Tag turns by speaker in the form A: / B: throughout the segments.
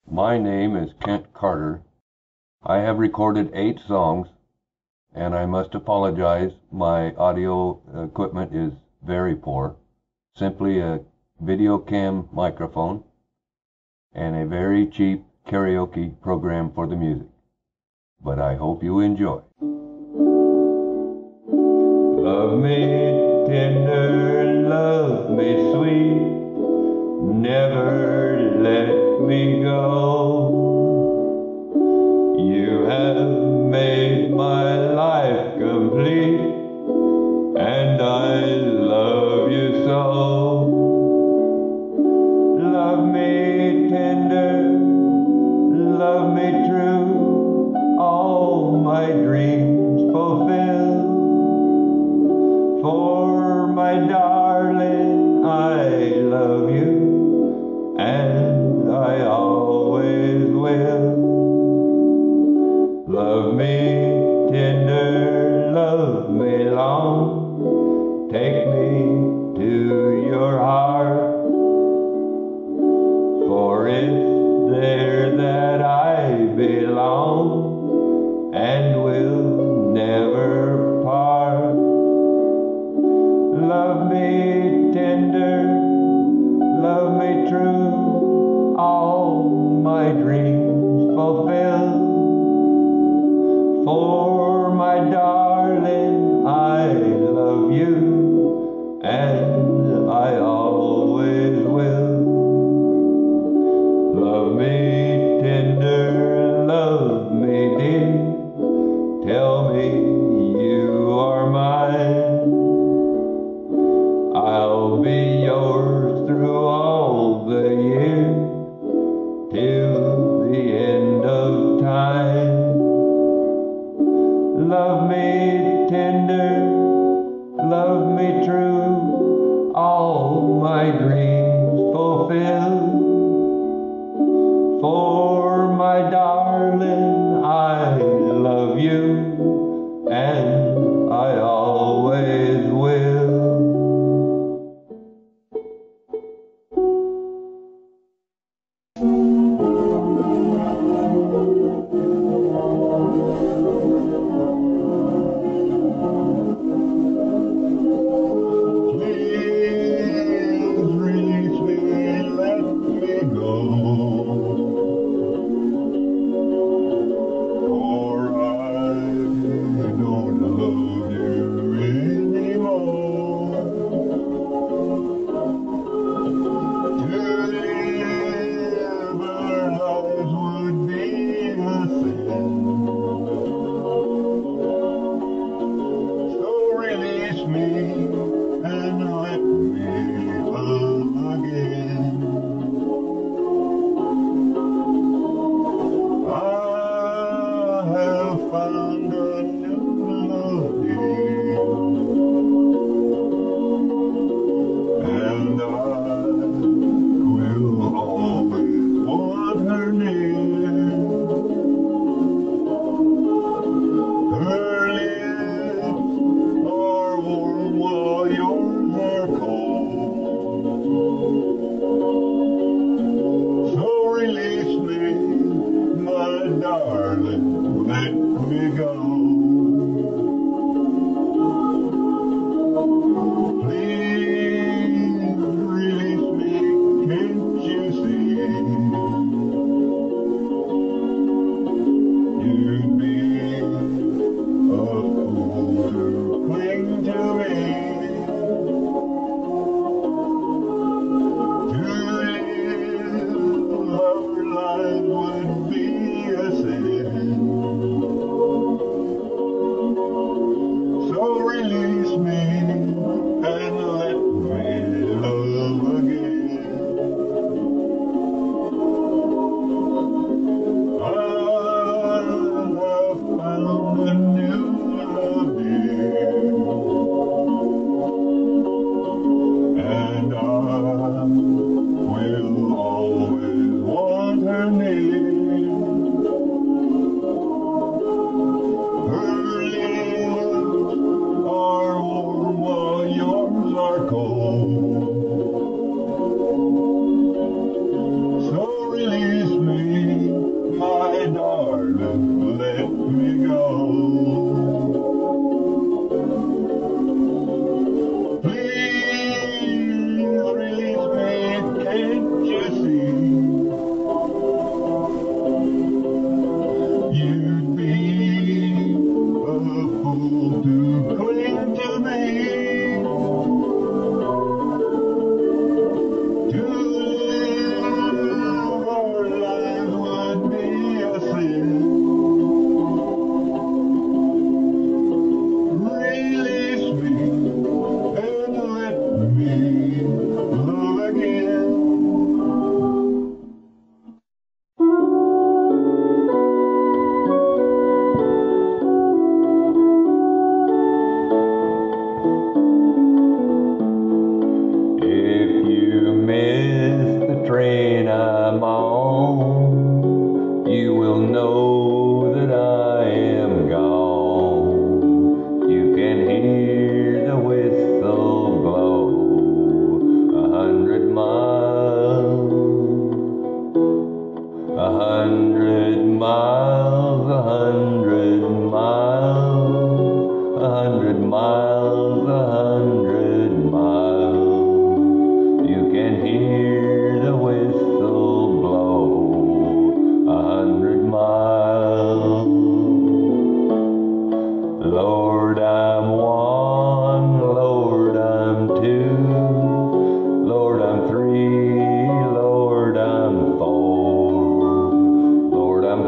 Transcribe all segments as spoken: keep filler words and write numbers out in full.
A: My name is Kent Carter. I have recorded eight songs, and I must apologize, my audio equipment is very poor. Simply a video cam microphone and a very cheap karaoke program for the music. But I hope you enjoy. Love me tender, love me sweet, never let me go. You have made my life complete, and I love you so. Love me tender, love me true, all my dreams fulfill. For my darling, I love you, and I always will. Love me tender, love me long, take me to your heart. For it's there that I belong, and will never part. Love me tender, love me true, all my dreams fulfill. For my darling, I love you, and I always will. Love me tender, love me dear, tell me you are mine. I'll be yours through all the year, till the end of time. Love me tender, love me true, all my dreams fulfill. For my darling, I love you, and I always will.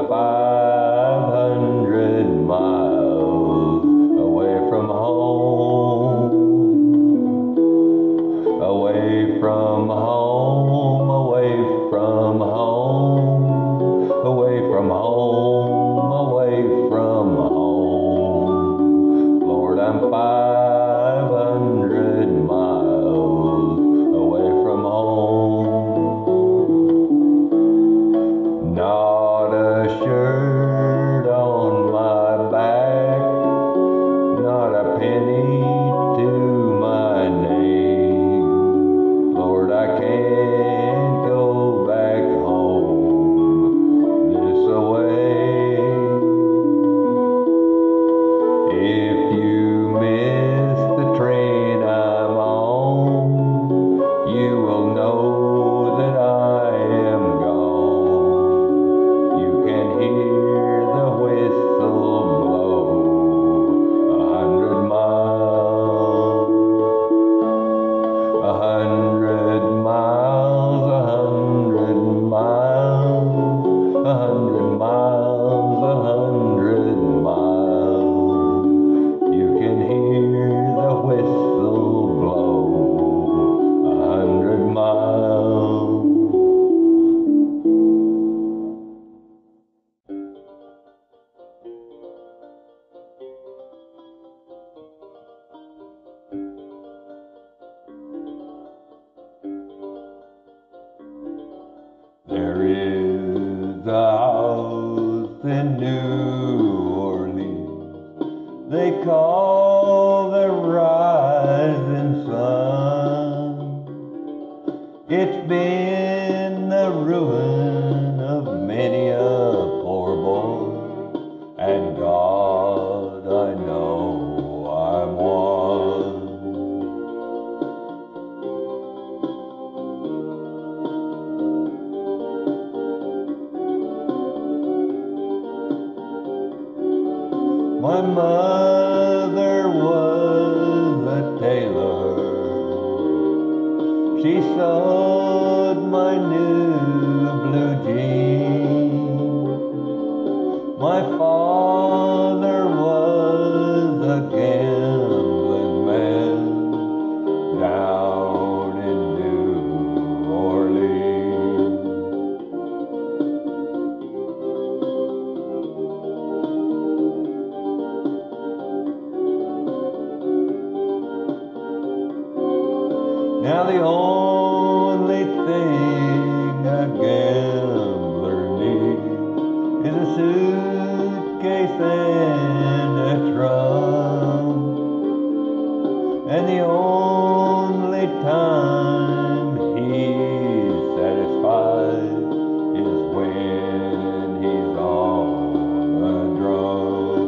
A: five hundred miles away from home, away from home, away from home, away from home, away from home. Lord, I'm five hundred miles away from home. Not a shirt on my back, not a penny to my name. Lord, I can't go back home this away. If you miss the train I'm on, you will know that I am gone. You can hear the whistle blow a hundred miles, a hundred miles, a hundred miles, a hundred miles, a hundred miles. You can hear the whistle blow a hundred miles. There is a house in New Orleans they call the Rising Sun. It's been the ruin of many a poor boy, and God, I know I'm one. My mother was a tailor. She sewed my new blue jeans. My father was a gambling man down in New Orleans. Now the only thing a gambler needs is a suitcase and a trunk. And the only time he's satisfied is when he's on a drug.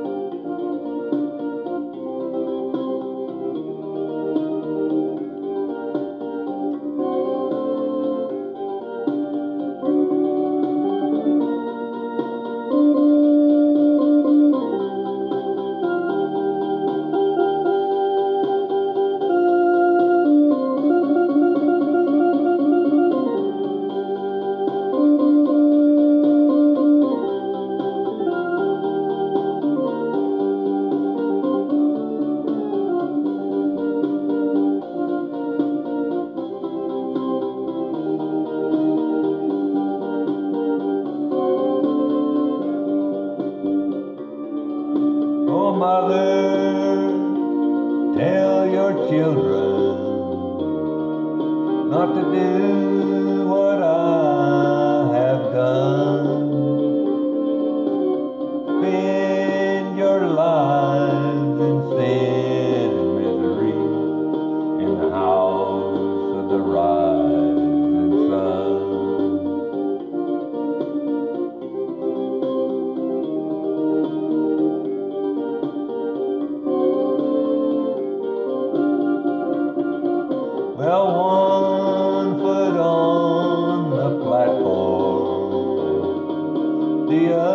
A: Oh, mother, tell your children not to do what I have done. Spend your lives in sin and misery in the house of the rising sun. Well, one foot on the platform, the